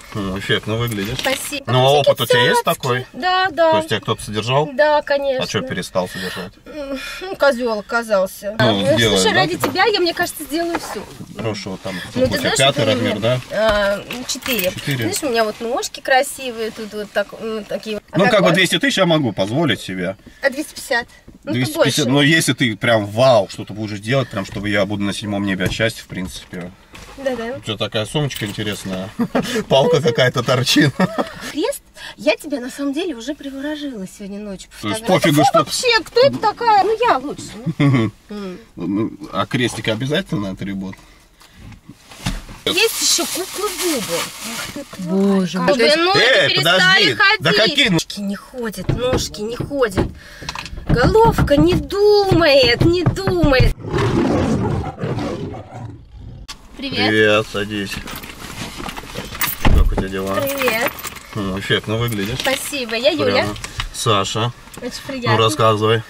Ну, эффектно выглядишь. Спасибо. Ну, а опыт у тебя есть такой? Да, да. То есть тебя кто-то содержал? Да, конечно. А что перестал содержать? Ну, козел оказался. Ну, сделаем, слушай, да? ради тебя я, мне кажется, сделаю все. Хорошего там. Ну, У ты тебя знаешь, 5 размер, да? 4. 4. Видишь, у меня вот ножки красивые, тут вот так, такие. Ну, как бы 200 тысяч я могу позволить себе. А 250? Ну, 250, но если ты прям вау, что-то будешь делать, прям чтобы я буду на 7-м небе от счастья, в принципе. Да-да. Что, такая сумочка интересная? Палка какая-то торчит. Крест, я тебя на самом деле уже приворожила сегодня ночью. То есть пофигу, что... Вообще, кто это такая? Ну, я лучше. А крестик обязательно атрибут? Есть еще куклы Бубу. Ах ты, Боже мой. Ноги перестали подожди, ходить. да какие Ножки не ходят, ножки не ходят. Головка не думает, не думает. Привет. Привет, садись. Как у тебя дела? Привет. Ну, эффектно выглядишь. Спасибо. Я Юля. Прямо. Саша. Очень Ну, приятно. рассказывай.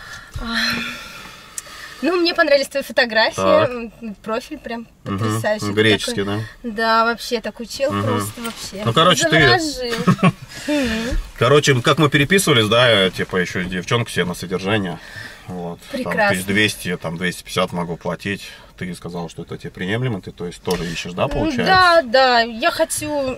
Ну, мне понравились твои фотографии. Так. Профиль прям потрясающий. Греческий, такой. да? Да, вообще такой чел просто вообще. Ну, короче, заворожил. Короче, как мы переписывались, да, типа еще девчонку себе на содержание. Вот. Прекрасно. Там 1200, там 250 могу платить. Ты сказал, что это тебе приемлемо, ты, то есть, тоже ищешь, да, получается? Да, да, я хочу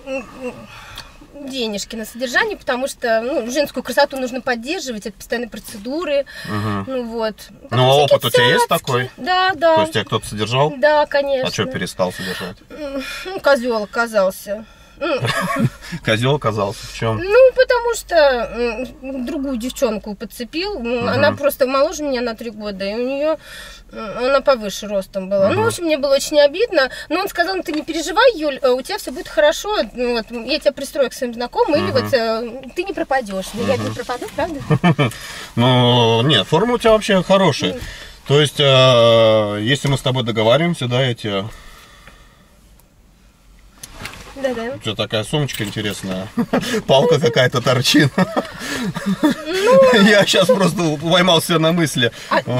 денежки на содержание, потому что женскую красоту нужно поддерживать, это постоянные процедуры, ну вот. Ну, а опыт у тебя есть такой? Да, да. То есть тебя кто-то содержал? Да, конечно. А что перестал содержать? Ну, козел оказался. Козел оказался в чем? Ну, потому что другую девчонку подцепил, она просто моложе меня на 3 года, и у нее она повыше ростом была. Ну, в общем, мне было очень обидно, но он сказал: ну, ты не переживай, Юль, у тебя все будет хорошо, вот, я тебя пристрою к своим знакомым, или вот ты не пропадешь. Я не пропаду, правда? Ну, нет, форма у тебя вообще хорошая. То есть, если мы с тобой договариваемся, да, я тебе... Да-да. Что, такая сумочка интересная? Палка какая-то торчит. Я сейчас просто поймал себя на мысли.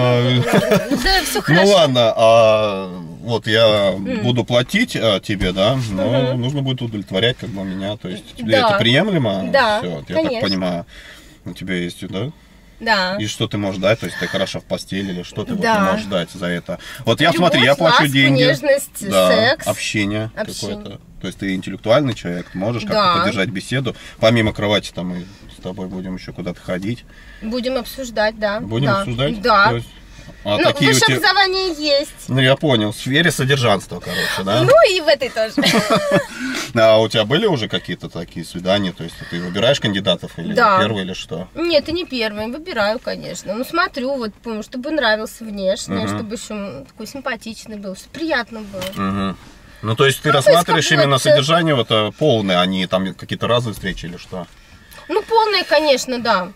Да, все хорошо. Ну ладно, вот я буду платить тебе, да, но нужно будет удовлетворять как бы меня. То есть тебе это приемлемо? Да, все, я конечно. так понимаю, у тебя есть, да? Да. И что ты можешь дать? То есть ты хорошо в постели или что ты вот Да. можешь дать за это? Вот я, Любовь, смотри, я плачу ласку, деньги. нежность, Да, секс. общение какое-то. То есть ты интеллектуальный человек, можешь как-то поддержать беседу. Помимо кровати там мы с тобой будем еще куда-то ходить. Будем обсуждать, да. Будем обсуждать? Да. То есть, а Ну, такие высшее у тебя... образование есть. Ну, я понял, в сфере содержанства, короче, да? Ну, и в этой тоже. А у тебя были уже какие-то такие свидания? То есть ты выбираешь кандидатов или первый, или что? Нет, это не первый, выбираю, конечно. Ну, смотрю, вот, чтобы нравился внешне, чтобы еще такой симпатичный был, чтобы приятно было. Ну, то есть ты рассматриваешь именно содержание вот полное, а не там какие-то разовые встречи или что? Ну, полное, конечно, да.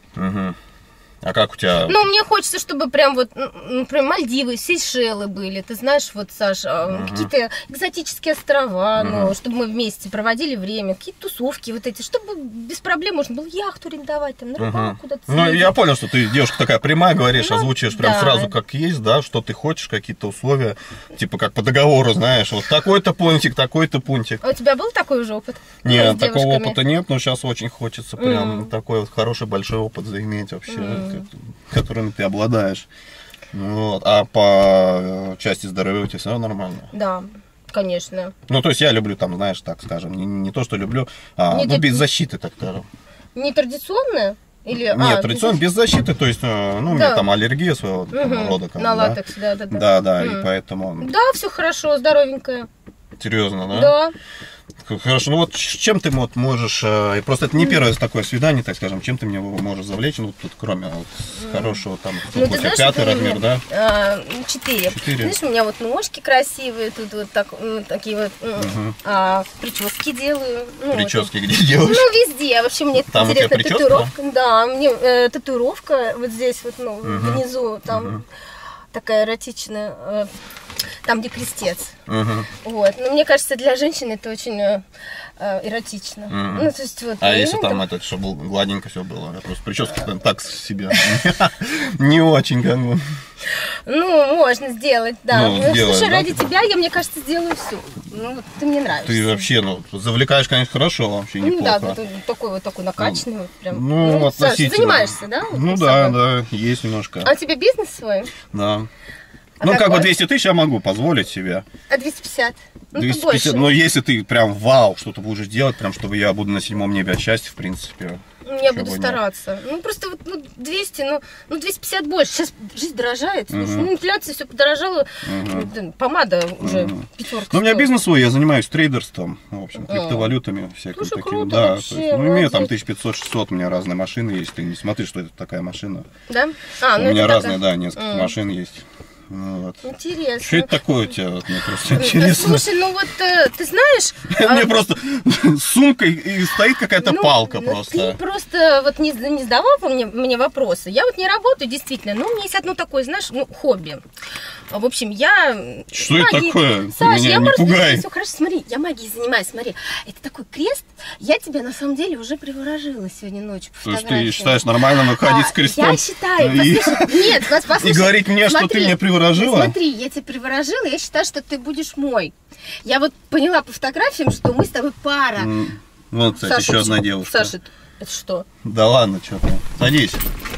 А как у тебя? Ну, мне хочется, чтобы прям вот, например, Мальдивы, Сейшелы были, ты знаешь, вот, Саша, какие-то экзотические острова, ну, чтобы мы вместе проводили время, какие-то тусовки вот эти, чтобы без проблем можно было яхту арендовать, там, на рыбалку куда-то. Ну, я понял, что ты девушка такая прямая, говоришь, озвучиваешь прям да. сразу как есть, да, что ты хочешь, какие-то условия, типа как по договору, знаешь, вот такой-то пунктик, такой-то пунктик. А у тебя был такой уже опыт? Нет, с такого девушками? опыта нет, но сейчас очень хочется прям такой вот хороший большой опыт заиметь вообще, которым ты обладаешь. Вот. А по части здоровья у тебя все нормально? Да, конечно. Ну, то есть я люблю там, знаешь, так скажем, не то, что люблю, а ну, без защиты, так скажем. Не традиционная? Или, нет, традиционно без защиты, то есть, ну, у меня там аллергия своего рода. На латекс, да. Да, и поэтому... Да, все хорошо, здоровенькое. Серьезно, да? Да. Хорошо, ну вот чем ты вот можешь, просто это не первое такое свидание, так скажем, чем ты меня можешь завлечь, ну тут кроме вот хорошего там, Ну, у тебя 5 размер, да? 4. Видишь, у меня вот ножки красивые, тут вот такие вот прически делаю. Ну, прически где делаешь? Ну, везде, вообще мне там интересна у тебя татуировка. Да, мне татуировка вот здесь вот, ну, внизу, там такая эротичная. там, где крестец. Мгм. Вот. Но мне кажется, для женщины это очень эротично. Мгм. Ну, то есть, вот, А если ну, там это, чтобы гладенько все было? Я просто прическа так себе. Не очень, как бы. ну, можно сделать, да. Ну, Ну, сделай, слушай, да, ради типа. тебя я, мне кажется, сделаю все. Ну, вот ты мне нравишься. Ты вообще, ну, завлекаешь, конечно, хорошо, вообще Ну, да, неплохо. вот такой накачанный, вот прям. Ну, Саш, относительно. занимаешься, да? вот Ну собой? да, есть немножко. А у тебя бизнес свой? Да. А Ну, как бы какой? 200 тысяч я могу позволить себе. А 250? Ну, 250, то больше. но если ты прям вау, что-то будешь делать, прям чтобы я буду на 7-м небе от счастья, в принципе. Я чего буду нет. стараться. Ну, просто вот 200, ну, 250 больше. Сейчас жизнь дорожает. Слушай, Мгм. ну, инфляция все подорожала. Помада уже пятерка. Ну, у меня стоит. бизнес свой, я занимаюсь трейдерством, в общем, криптовалютами, всякими Слушай, такими. круто Да, вообще, то есть, ну, имею там молодец. 1500-600, у меня разные машины есть. Ты не смотри, что это такая машина. Да? А, У ну меня это разные, такая. да, несколько машин есть. Ну, вот. Интересно. Что это такое у тебя? Вот, мне просто интересно. Слушай, ну вот ты знаешь... Мне просто с сумкой и стоит какая-то ну, палка ну, просто. Ты просто вот не задавал мне вопросы. Я вот не работаю, действительно. Но у меня есть одно такое, знаешь, ну, хобби. В общем, я... Что это такое? Ты Саша, меня я не просто... пугай. Все хорошо, смотри, я магией занимаюсь, смотри. Это такой крест. Я тебя, на самом деле, уже приворожила сегодня ночью по То есть фотографии. ты считаешь нормально выходить с крестом? Я считаю, и- послушай, нет, послушай. и говорить мне, что ты меня приворожила? Смотри, я тебя приворожила, я считаю, что ты будешь мой. Я вот поняла по фотографиям, что мы с тобой пара. Вот, кстати, Саша, еще это одна что? девушка. Саша, это что? Да ладно, что ты. Садись.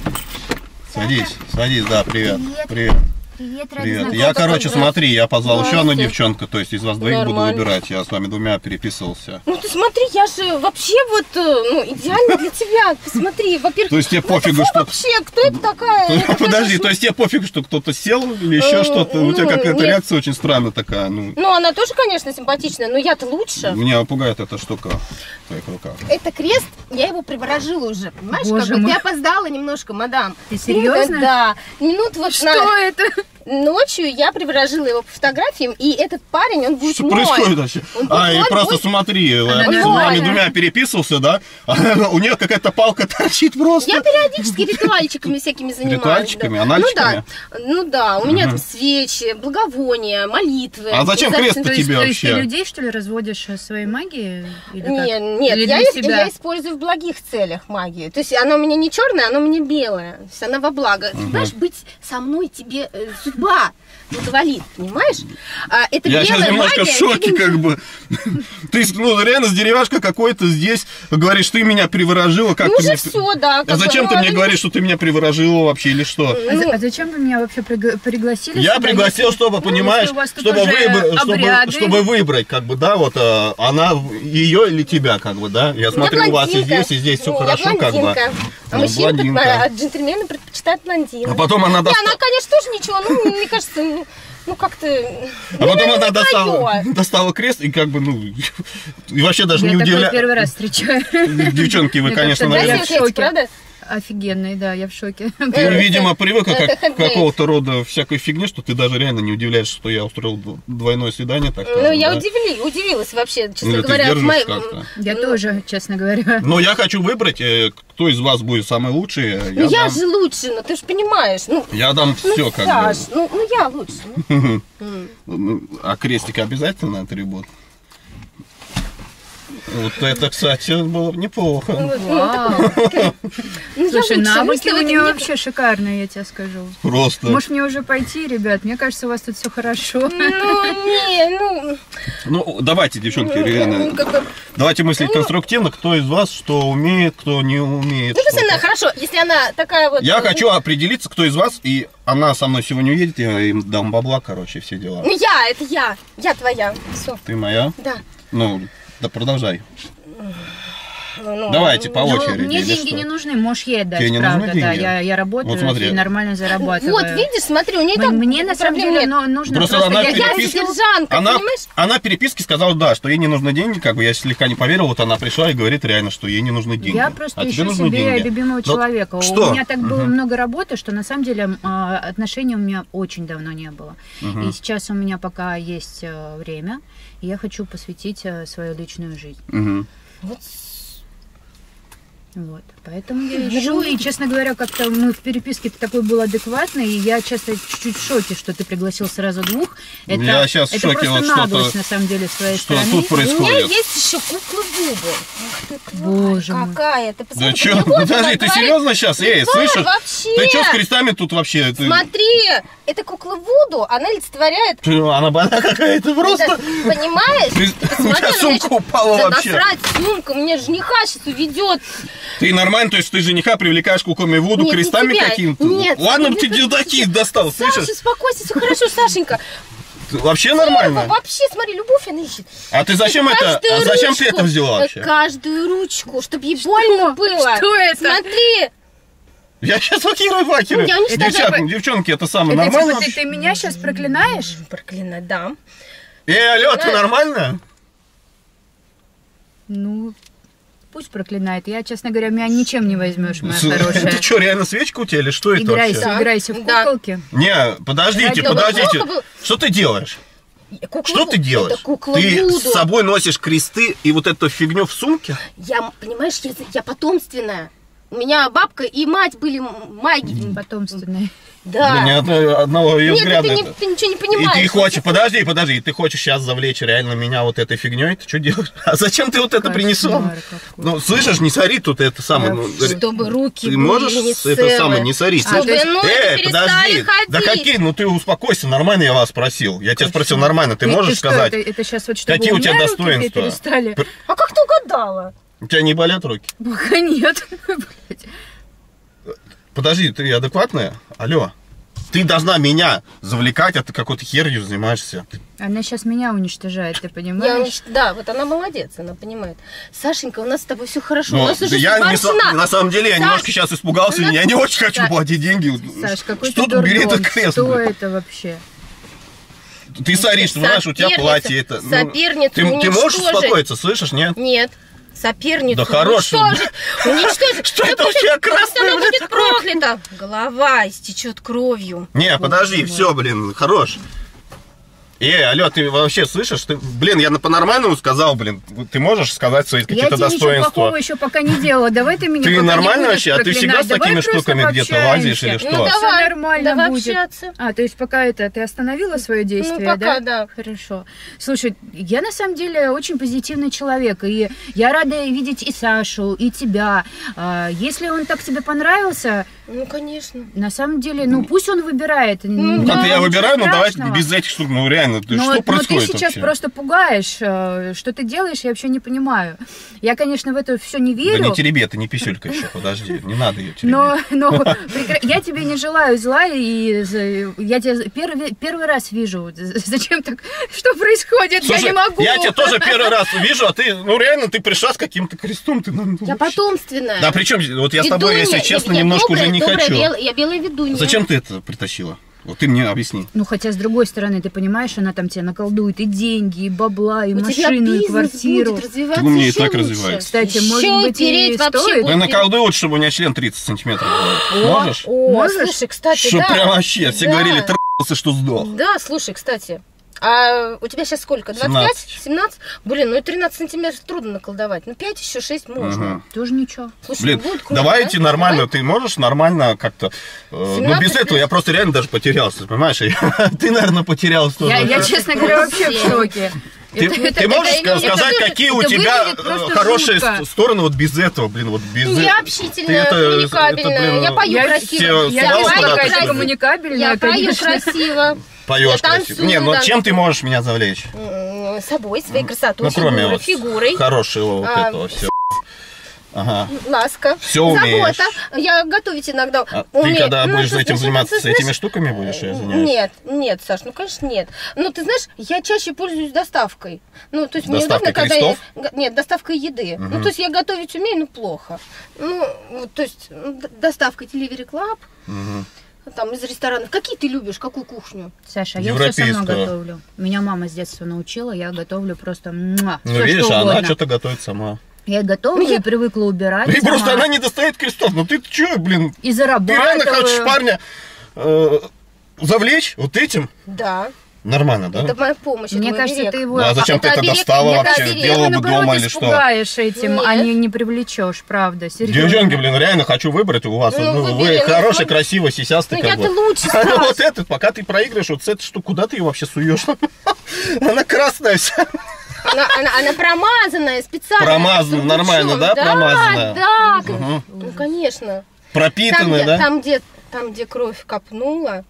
Садись, да, привет. Привет. Привет. Привет, Привет. Я, короче, Здравствуй. смотри, я позвал еще одну Здравствуй. девчонку, то есть из вас двоих буду Нормально. выбирать. Я с вами двумя переписывался. Ну ты смотри, я же вообще вот, ну, идеально для тебя. Посмотри, во-первых, То есть тебе ну, пофигу, это что... вообще, кто это такая? Это Подожди, даже- то есть тебе пофиг, что кто-то сел или еще что-то? У тебя ну, какая-то нет. реакция очень странная такая. Ну, Ну, она тоже, конечно, симпатичная, но я-то лучше. меня пугает эта штука в твоих руках. Это крест, я его приворожила уже, понимаешь? Боже как бы мой. ты опоздала немножко, мадам. Ты серьезно? Да. Минут вот Что это? Ночью я приворожила его по фотографиям, и этот парень, он будет Что мой. происходит вообще? Он И будет просто мой. смотри, я с нормальная. вами двумя переписывался, да? У нее какая-то палка торчит просто. Я периодически ритуальчиками всякими занимаюсь. Ритуальчиками? да. Аналитиками? Ну да, у меня там свечи, благовония, молитвы. А зачем Обязательно- крест-то То есть, тебе то есть ты вообще? людей, что ли, разводишь своей магией? Или как? Нет, Или я, для себя? я использую в благих целях магию. То есть она у меня не черная, она у меня белая. То есть она во благо. Понимаешь, быть со мной тебе судьба благоволит, понимаешь? А это Я белая сейчас немножко в магия, шоке, тебе- как бы. Ты, ну, реально с деревяшка какой-то здесь говоришь, ты меня приворожила, как Ну ты уже мне... все, да. А зачем ты мне говоришь, что ты меня приворожила вообще или что? А зачем вы меня вообще пригласили? Я сюда, пригласил, если- чтобы, ну, понимаешь, если у вас тут чтобы, уже обряды. чтобы выбрать, как бы, да, вот она, ее или тебя, как бы, да. Я смотрю, у вас и здесь все Ну, хорошо, я как бы. блондинка. А Ну, мужчины, блондинка. джентльмены предпочитают блондинок. А потом она Не, достала... она, конечно, тоже ничего, ну, мне кажется, ну как-то... А потом она достала крест и как бы, ну, и вообще даже Я не такое удивляюсь. первый раз встречаю. Девчонки, вы, Мне конечно, кажется, наверное... я в Красивый крест, шоке. правда? Офигенный, да, я в шоке. Ты, видимо, привыкла это к хендмейд. какого-то рода всякой фигне, что ты даже реально не удивляешься, что я устроил двойное свидание, так скажем, Ну, я да? удивилась вообще, честно Или ты говоря. сдерживаешься как-то? Я тоже, честно говоря. Но я хочу выбрать, кто из вас будет самый лучший. Ну, я дам, же лучше, ну, ты же понимаешь. Ну, я дам все, как Саш, бы. ну, я лучше. Ну, а крестик обязательно атрибут? Вот это, кстати, было неплохо. Вау. Ну, я Слушай, лучше. навыки Ну, у что нее это вообще шикарные, я тебе скажу. Просто. Может, мне уже пойти, ребят? Мне кажется, у вас тут все хорошо. Ну, не, ну... Ну, давайте, девчонки, реально. как бы... Давайте мыслить конструктивно, кто из вас что умеет, кто не умеет. Ну, то есть что-то. она, хорошо, если она такая вот... Я хочу определиться, кто из вас, и она со мной сегодня уедет, я им дам бабла, короче, все дела. Ну, это я твоя. Все, Ты моя? да. Ну, да продолжай. Ну, Давайте по Ну, очереди. мне или деньги что? не нужны, можешь ей отдать, Тебе не правда, нужны да. деньги? Я работаю Вот смотри. и нормально зарабатываю. Вот, видишь, смотри, у нее там Мне на самом проблем деле нет. нужно Просто просто... она я Я переписка- содержанка, понимаешь? Она в переписке сказала, да, что ей не нужны деньги, как бы я слегка не поверил, вот она пришла и говорит реально, что ей не нужны деньги. Я просто А тебе ищу нужны себе деньги. любимого Ну, человека. что? У меня так было много работы, что на самом деле отношений у меня очень давно не было. И сейчас у меня пока есть время, и я хочу посвятить свою личную жизнь. Мгм. Вот. Вот, поэтому я ищу, и, честно говоря, как-то мы в переписке ты такой был адекватный, и я часто чуть-чуть в шоке, что ты пригласил сразу двух. Это, я сейчас в шоке, просто вот наглость, на самом деле, с твоей стороны. Что тут происходит? У меня есть еще куклы Вуду. Ах ты, Боже мой. какая. Ты посмотри, Да что? Подожди, ты серьезно сейчас? Эй, слышишь? вообще. Ты что с крестами тут вообще? Смотри, это кукла Вуду, она олицетворяет... Она больна какая-то просто. Это, понимаешь? У тебя сумка упала да вообще. насрать, сумка, у меня жениха сейчас уведет. Ты нормально, то есть ты жениха привлекаешь куклами Вуду, Нет, не крестами тебя. каким-то? Нет. Ладно, ты такие достал, Саша, слышишь? успокойся, все хорошо, Сашенька. Вообще нормально. Вообще, смотри, любовь она ищет. А ты зачем это? Каждую Зачем ты ручку, это взяла вообще? Каждую ручку, чтобы ей больно было. Что это? Смотри. Я сейчас факирую. Я уничтожаю. Девчонки, это самое Это нормально? типа ты меня сейчас проклинаешь? Проклинать, да. Алло, ты нормально? Ну, пусть проклинает. Я, честно говоря, меня ничем не возьмешь, моя хорошая. Это что, реально свечка у тебя или что это вообще? Играйся в Да. куколки. Не, подождите. Кукла- Что ты делаешь? Кукла Что ты Вуду. делаешь? Это кукла Ты Вуду. с собой носишь кресты и вот эту фигню в сумке? Я, понимаешь, я потомственная. У меня бабка и мать были маги. Потомственные. Да. Ни одного ее Нет, взгляда. ты ничего не И понимаешь. ты хочешь, подожди, и ты хочешь сейчас завлечь реально меня вот этой фигней? Ты что делаешь? А зачем ты вот это принесла? Кошмар какой. Ну, слышишь, не сори тут это самое. Ну, Чтобы руки ты были можешь не это целы. самое, не сори. Чтобы ноги перестали ходить. Да какие, ну ты успокойся, нормально я вас спросил. Я тебя спросил нормально, ты Нет, можешь что, сказать? Это сейчас вот чтобы Какие у тебя меня руки достоинства? перестали? А как ты угадала? У тебя не болят руки? Пока нет. Блядь. Подожди, ты адекватная? Алло. Ты должна меня завлекать, а ты какой-то херью занимаешься. Она сейчас меня уничтожает, ты понимаешь? Да, вот она молодец, она понимает. Сашенька, у нас с тобой все хорошо. Но у нас уже я судьба на самом деле я Саш, немножко сейчас испугался, у нас- я не очень хочу Саш, платить деньги. Саш, какой что ты тут бери дурдом? этот крест? Что блин? это вообще? Ты соришь, знаешь, у тебя Соперница, платье это. ну, соперницу ты можешь уничтожить. успокоиться, слышишь, нет? Нет. Соперницу Да хорош. уничтожить. Что это Да вообще пусть красное, она блядь, будет проклята. Голова истечет кровью. Не, подожди, все, блин, хорош. Алло, ты вообще слышишь? Блин, я по-нормальному сказал, блин. Ты можешь сказать свои Я какие-то тебе ничего достоинства? плохого еще пока не делала. Давай ты меня Ты пока не нормально будешь вообще? А ты всегда проклинать. с такими Давай просто штуками где-то пообщаемся. лазишь или что? Ну, Всё давай, нормально давай будет. общаться. То есть пока это ты остановила свое действие, Ну, пока, да. Хорошо. Слушай, я на самом деле очень позитивный человек, и я рада видеть и Сашу, и тебя. Если он так тебе понравился, Ну, конечно. на самом деле, ну пусть он выбирает. Ну, Как-то я ничего выбираю, но давай страшного. без этих штук, ну реально, Но что ты происходит сейчас вообще? просто пугаешь. Что ты делаешь, я вообще не понимаю. Я, конечно, в это все не Да верю. не тереби, это не писюлька еще, подожди, не надо ее теребить. Но я тебе не желаю зла, и я тебя первый раз вижу. Зачем так? Что происходит? Слушай, я не могу. я тебя тоже первый раз вижу, а ты, ну реально, ты пришла с каким-то крестом. Ты, ну, Я потомственная. Да, причем, вот я с тобой, если Ведунья. честно, Я немножко добрая, уже не добрая, хочу. Я белая ведунья. Зачем ты это притащила? Вот ты мне объясни. Ну, хотя, с другой стороны, ты понимаешь, она там тебе наколдует и деньги, и бабла, и У тебя машину, и бизнес квартиру. будет развиваться Ты у меня и еще так лучше. развивается. Кстати, Еще может быть, переть и вообще стоит. будет. Да наколдуют, чтобы у меня член 30 сантиметров был. Можешь? О, Можешь? слушай, кстати, Что да. прям вообще, все Да. говорили, трахался, что сдох. Да, слушай, кстати. А у тебя сейчас сколько? 25? 17? Блин, ну и 13 сантиметров трудно наколдовать. Ну 5 еще 6 можно. Мгм. Тоже ничего. Слушай, Блин, ну будет круто, давайте да? нормально, Давай. ты можешь нормально как-то... ну, 17 без этого я просто реально даже потерялся, понимаешь? Ты, наверное, потерялась тоже. Я, честно говоря, вообще в шоке. Ты можешь это сказать, тоже- какие у это тебя выглядит просто хорошие жутко. стороны вот без этого, блин, вот без... Я Ты общительная, это, коммуникабельная, блин, я пою я красиво. все Я слава вижу, куда-то, какая что ты ли? коммуникабельная, Я пою конечно. красиво. Поешь я красиво. танцую, Не, ну да. чем ты можешь меня завлечь? Собой, своей красотой, Ну, кроме вот фигурой. хорошего вот А, этого все. Ага. Ласка, Всё умеешь. забота. Я готовить иногда А ты умею. когда Ну, будешь ты этим знаешь, заниматься, ты с этими знаешь, штуками будешь, я извиняюсь? Нет, Саш, ну конечно нет. Ну ты знаешь, я чаще пользуюсь доставкой. Ну то есть мне Доставкой удобно, когда крестов? нет, доставкой еды. Ну то есть я готовить умею, но плохо. Ну вот, то есть доставка Delivery Club. Мгм. Там из ресторанов. Какие ты любишь, какую кухню? Саша, я все сама Европейскую. готовлю. Меня мама с детства научила, я готовлю просто муа, Ну, всё, видишь, что она угодно. что-то готовит сама. Я готовлю и привыкла убирать И просто сама. она не достает крестов. Ну ты чё, блин? И Ты реально зарабатываю. хочешь парня завлечь вот этим? Да. Нормально, да? Это моя помощь. Мне это кажется, оберег. ты его... Ну, а зачем ты это оберег, достала мне вообще? оберег. Сделала бы наоборот, дома или что? испугаешь этим, а Нет. не привлечешь, правда, серьезно. Девчонки, блин, реально хочу выбрать у вас. Ну, вы выбери, ну, хороший, смотри. красивый, сисястый, Ну, как я-то бы. лучше, А Саш. вот этот, пока ты проигрываешь, вот с этой штукой, куда ты ее вообще суешь? Она красная вся. Она промазанная специально. Промазанная, нормально, да, промазанная? Да, Мгм. ну, конечно. Пропитанная, да? Там, где кровь копнула,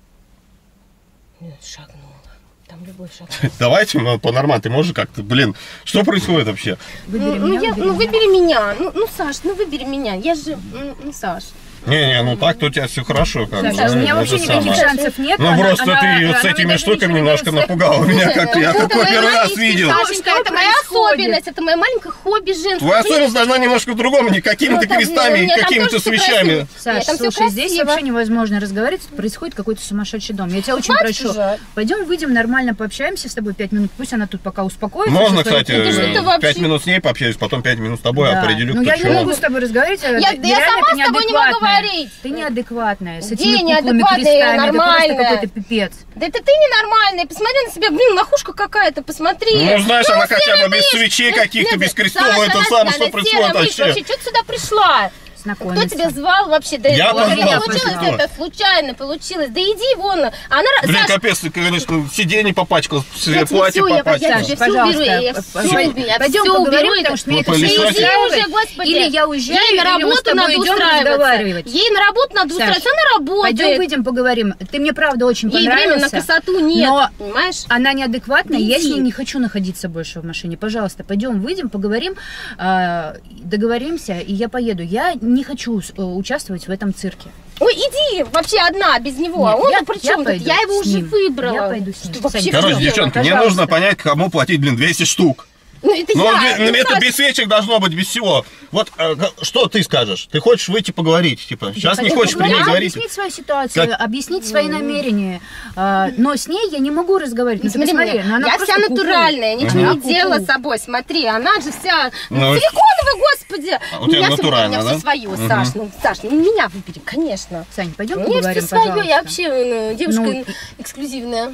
шагнула. Там любовь шагнула. Давайте по-нормально. Ты можешь как-то, блин, что происходит вообще? Выбери меня, Выбери меня. Ну, Саш, выбери меня. Я же, Саш. Не, ну так-то у тебя все хорошо. Как бы, Саша, у да, меня это вообще же никаких самое. шансов нет. Ну просто ты вот с она этими даже штуками ничего не немножко слышит. напугала меня как-то. Я такой твои первый раз родители, видел. Сашенька, это моя происходит? особенность, это мое маленькое хобби женское. Твоя особенность должна немножко в другом, не какими-то Ну, там, крестами у и меня там какими-то тоже всё свечами. красиво. Саш, Нет, там всё слушай, здесь красиво. вообще невозможно разговаривать, происходит какой-то сумасшедший дом. Я тебя очень Хватит прошу, уже. пойдем выйдем, нормально пообщаемся с тобой 5 минут, пусть она тут пока успокоится. Можно, со своей кстати, Это что ты вообще? 5 минут с ней пообщаюсь, потом 5 минут с тобой, Да. определю, Ну кто я не чего. могу с тобой разговаривать. Я реально сама ты с тобой не могу неадекватная. говорить. Ты неадекватная. С Где этими куклами, неадекватная? крестами. Это просто Нормальная. какой-то пипец. Да это ты ненормальная, посмотри на себя, блин, лохушка какая-то, посмотри. Ну, знаешь, она хотя бы серая без мышь. свечей каких-то, Нет, без крестов, Саша, это она- самое, она что происходит серая мышь. вообще. Вообще, что ты сюда пришла? Кто Знакомиться. тебя звал вообще? Да Я это позвал, не ты получилось кто? это, случайно получилось. Да иди вон. Она, Блин, Саша, капец, ты, конечно, сиденье попачкал, я тебе платье всё, я попачкал. тебе Саш, всё пожалуйста, уберу, я всё уберу, я пойдем всё поговорим, уберу, потому что меня Ну, это все полисать. Иди устраивает. уже, господи. Или я уезжаю, Ей на или мы с работу тобой надо идем устраиваться. разговаривать. Ей на работу надо Саш, устраиваться, она работает. Пойдем выйдем, поговорим. Ты мне правда очень Ей время понравился. на красоту нет, Но понимаешь? она неадекватная, Да я с иди. ней не хочу находиться больше в машине. Пожалуйста, пойдем, выйдем, поговорим, договоримся, и я поеду. Я не хочу участвовать в этом цирке. Ой, иди вообще одна, без него. Нет, А он я- при я чем тут? пойду Я его с уже ним. выбрала. Я пойду с ним. Что вообще Сань, Короче, делать? девчонки, мне Пожалуйста. нужно понять, кому платить, блин, 200 штук. Ну, это Ну, я. это Саш, без свечек должно быть, без всего. Вот что ты скажешь? Ты хочешь выйти поговорить? Типа, сейчас не Хочу хочешь при ней поговорить, говорить? объяснить свою ситуацию, Как? объяснить свои намерения. Но с ней я не могу разговаривать. Ну, ты Смотри посмотри, меня, ну, она я просто вся куку. натуральная, ничего Она не делала куку. с собой. Смотри, она же вся Ну, силиконовая, господи. у тебя меня натурально, у меня да? все свое, Мгм. Саш. Ну, Саш, ну меня выбери, конечно. Сань, пойдем У меня поговорим, все свое, пожалуйста. я вообще девушка Ну, эксклюзивная.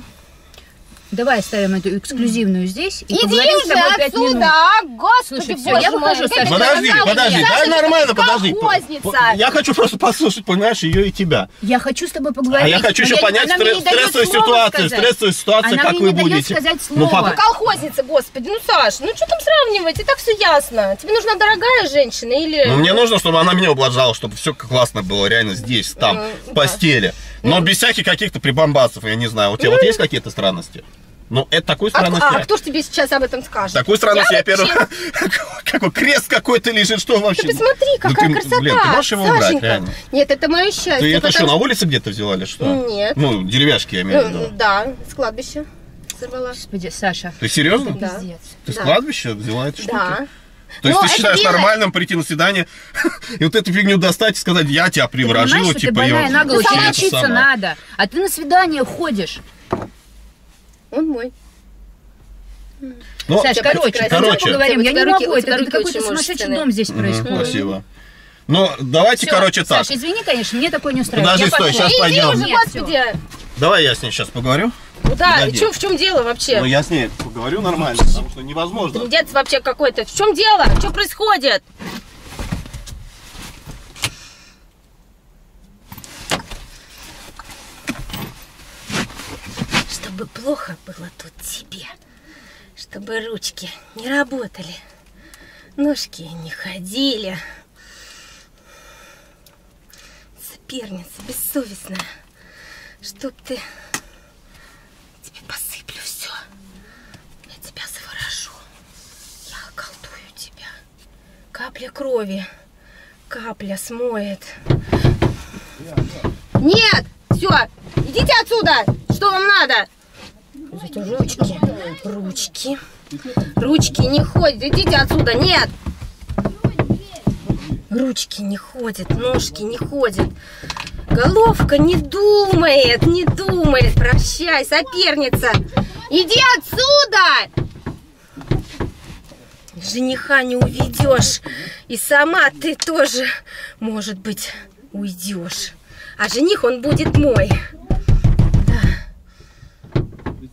Давай оставим эту эксклюзивную здесь и Иди поговорим с уже тобой 5 минут. отсюда, господи, Слушай, всё, боже я мой. выхожу, Ты Саша. Подожди, сказала подожди, мне, да Саша, нормально, ты подожди. колхозница. Я хочу просто послушать, понимаешь, ее и тебя. Я хочу с тобой поговорить. А я хочу но еще понять она мне не дает стрессовую слова ситуацию, сказать. стрессовую ситуацию, Она как мне вы не дает будете. сказать Ну, слово. папа, Колхозница, господи, ну, Саш, ну что там сравнивать, и так все ясно. Тебе нужна дорогая женщина или... ну, мне нужно, чтобы она меня ублажала, чтобы все классно было реально здесь, там, в постели. Но без всяких каких-то прибамбасов, я не знаю. У тебя вот есть какие-то странности? Ну, это такой странности. А кто ж тебе сейчас об этом скажет? Такой странности я первый... вообще- Какой крест какой-то лежит, что вообще? Ты посмотри, Ну, какая ты, красота. Блин, ты можешь его убрать, Сашенька. реально? Нет, это мое счастье. Ты это что, потому на улице где-то взяла или что? Нет. Ну, деревяшки я имею в виду. Да, с кладбища сорвала. Господи, Саша. Ты серьезно? Да. Пиздец. Ты с Да. кладбища взяла эти штуки? Да. То есть Но ты это считаешь белое. нормальным прийти на свидание и вот эту фигню достать и сказать, я тебя Ты понимаешь, приворожила, что ты типа, больная на голову, и тебе это лечиться самое. надо. А ты на свидание ходишь. Он мой. Ну, Саш, тебя короче, красиво. пойдем Короче. поговорим. Я У тебя не руки- могу, у тебя это руки какой-то очень сумасшедший мужественные. дом здесь Мгм, происходит. спасибо. Ну, давайте, Всё, короче, так. Саша, извини, конечно, мне такое не устраивает. Подожди, Я стой, пошла. сейчас пойдем. Иди уже, Нет, господи. Давай я с ней сейчас поговорю. Да, Погоди. в чем дело вообще? Ну, я с ней поговорю нормально, потому что невозможно. Трындец вообще какой-то. В чем дело? Что происходит? Чтобы плохо было тут тебе. Чтобы ручки не работали. Ножки не ходили. Соперница бессовестная. Чтоб ты... Тебе посыплю все. Я тебя заворожу. Я околдую тебя. Капля крови. Капля смоет. Нет! Все! Идите отсюда! Что вам надо? Эти ручки. Ручки. Ручки не ходят. Идите отсюда! Нет! Ручки не ходят, ножки не ходят. Головка не думает, не думает. Прощай, соперница. Иди отсюда! Жениха не уведешь. И сама ты тоже, может быть, уйдешь. А жених, он будет мой. Да.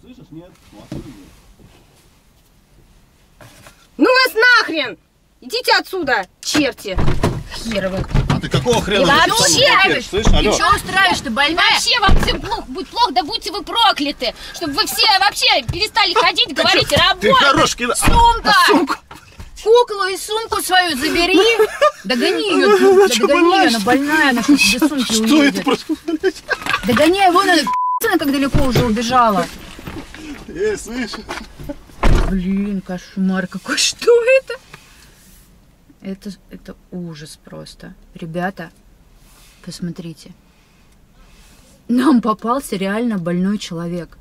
нахрен! Идите отсюда, черти! Херовы. А ты какого хрена? И вообще, слышь, Ты алло. что устраиваешь, ты больная? вообще вам всем будет плохо, да будьте вы прокляты! Чтобы вы все вообще перестали ходить, говорить, Ты работать! хорош, кидай. Сумка! Сумку. Куклу и сумку свою забери. Догони ее, догони ее, она больная, она без сумки Что это уедет. происходит? Догоняй, вон она как далеко уже убежала. Слышь. Блин, кошмар какой, что это? Это ужас просто. Ребята, посмотрите. Нам попался реально больной человек.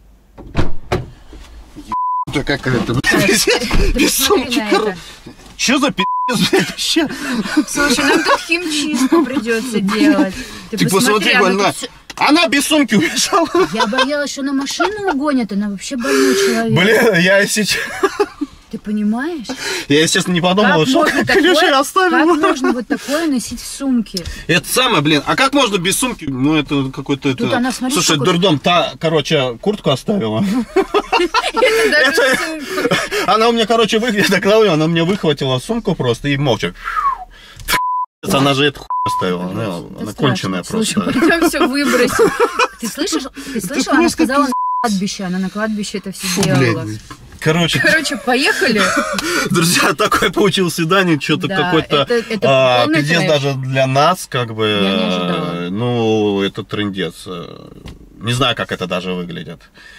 Да какая-то, без сумки, короче. Что за пи***ц, блядь, вообще? Слушай, нам тут химчистку придется делать. Ты посмотри, она больная. тут Она без сумки убежала. Я боялась, что на машину угонят, она вообще больной человек. Блин, я сейчас... Ты понимаешь? Я, естественно, не подумал, Как что можно ключи как оставил. можно вот такое носить в сумке? Это самое, блин, а как можно без сумки? Ну, это какой-то... Тут она, смотри, Слушай, какой- дурдом, короче, куртку оставила. Это даже сумку. Она у меня, короче, я так ловлю, она мне выхватила сумку просто и молча. Она же эту хуй оставила, она конченая Слушай, просто. пойдем все выбросим. Ты слышал? Она сказала на кладбище, она на кладбище это все делала. Блин, короче, Поехали. друзья, такое получилось свидание, что-то Да, какой-то это полный пиздец трэш. даже для нас, как бы, Я не ожидала. ну, это трындец. Не знаю, как это даже выглядит.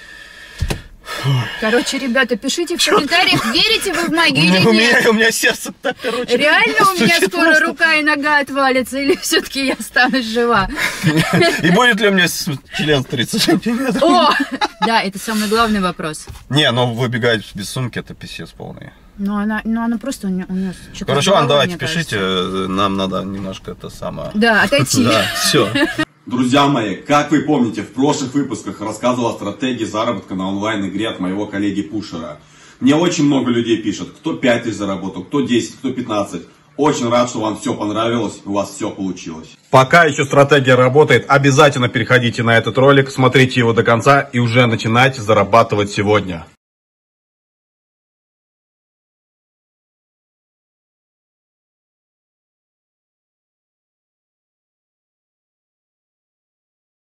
Короче, ребята, пишите в комментариях, верите вы в магию или нет. У меня сердце так, короче. Реально у меня стучит скоро просто. рука и нога отвалится, или все-таки я останусь жива? И будет ли у меня член 30 сантиметров? О! Да, это самый главный вопрос. Не, ну выбегать без сумки, это писец полный. Ну она просто у нее что-то. Короче, ладно, давайте пишите, нам надо немножко это самое... Да, отойти. Да, все. Друзья мои, как вы помните, в прошлых выпусках рассказывал о стратегии заработка на онлайн-игре от моего коллеги Пушера. Мне очень много людей пишет, кто 5 тысяч заработал, кто 10, кто 15. Очень рад, что вам все понравилось, у вас все получилось. Пока еще стратегия работает, обязательно переходите на этот ролик, смотрите его до конца и уже начинайте зарабатывать сегодня.